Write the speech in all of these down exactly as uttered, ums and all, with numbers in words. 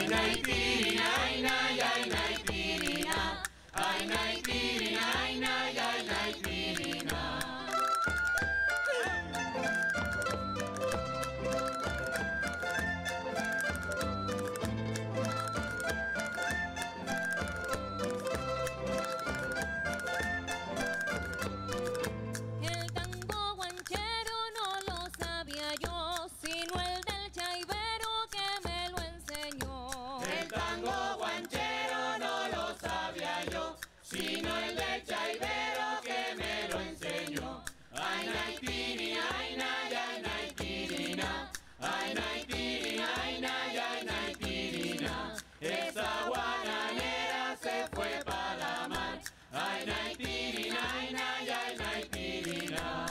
Ay, nay, tirina, ay, nay, ay, nay, tirina. Ay, nay, tirina, ay, nay, ay, nay, tirina. El tango guanchero no lo sabía yo, sino el del chaibero que me lo enseñó. El tango guanchero no lo sabía yo, sino el del chaibero que me lo enseñó. Ay, nay, tirina, ay, nay, ay, nay, tirina. Ay, nay, tirina, ay, nay, ay, nay, tirina. Esa guananera se fue para la mar. Ay, nay, tirina, ay, nay, ay, nay, tirina.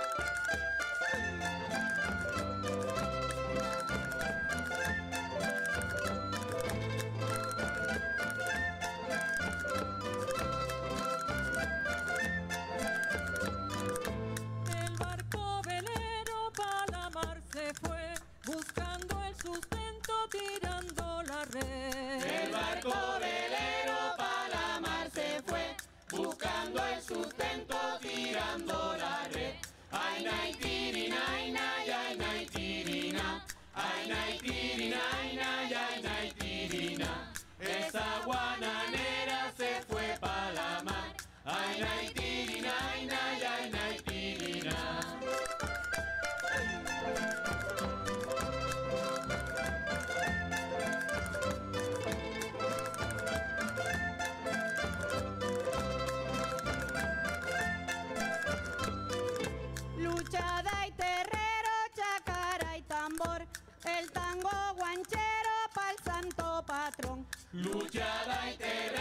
El barco velero pa' la mar se fue, buscando el sustento, tirando la red. El barco velero pa' la mar se fue, buscando el sustento, tirando la red. Ay, nay, tirina, ay, nay, ay, nay, tirina. Ay, nay, tirina, ay, nay, ay, nay, tirina. Esa guananera se fue pa' la mar. Ay, nay, tirina, ay, nay, ay, nay, tirina. Luchada y terrero, chacara y tambor, el tango guanchero pa'l santo patrón. Luchada y terror.